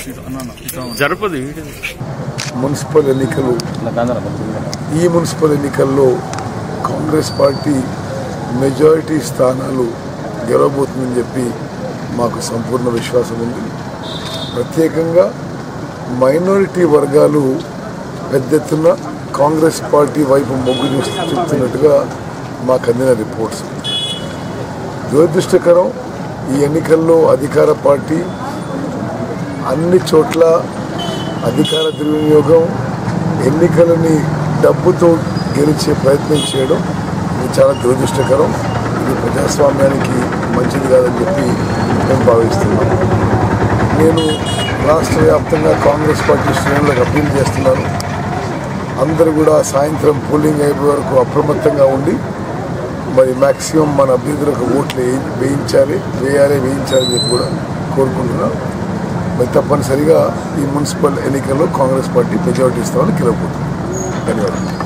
జరపదు municipal ఎన్నికలు. ఈ municipal ఎన్నికల్లో కాంగ్రెస్ పార్టీ మెజారిటీ స్థానాలు గెలవబోతుందని చెప్పి మాకు సంపూర్ణ విశ్వాసం ఉంది. ప్రత్యేకంగా మైనారిటీ వర్గాలు పెద్ద ఎత్తున కాంగ్రెస్ పార్టీ వైపు మొగ్గు చూపుతున్నట్టుగా మాకు అందిన రిపోర్ట్స్. దురదృష్టకరం, ఈ ఎన్నికల్లో అధికార పార్టీ అన్ని చోట్ల అధికార దుర్వినియోగం, ఎన్నికలని డబ్బుతో గెలిచే ప్రయత్నం చేయడం ఇది చాలా దురదృష్టకరం. ఇది ప్రజాస్వామ్యానికి మంచిది కాదని చెప్పి మేము భావిస్తున్నాం. నేను రాష్ట్ర వ్యాప్తంగా కాంగ్రెస్ పార్టీ శ్రేణులకు అప్పీల్ చేస్తున్నాను. అందరూ కూడా సాయంత్రం పోలింగ్ అయిపోయే వరకు అప్రమత్తంగా ఉండి మరి మ్యాక్సిమం మన అభ్యర్థులకు ఓట్లు వేయాలని చెప్పి కూడా కోరుకుంటున్నాం. మరి తప్పనిసరిగా ఈ మున్సిపల్ ఎన్నికల్లో కాంగ్రెస్ పార్టీ మెజారిటీ స్థానాలు గెలవబోతుంది. ధన్యవాదాలు.